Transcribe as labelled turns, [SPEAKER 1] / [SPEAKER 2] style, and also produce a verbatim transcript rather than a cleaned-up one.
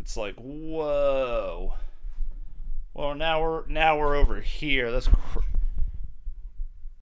[SPEAKER 1] It's like, whoa. Well, now we're now we're over here. That's cr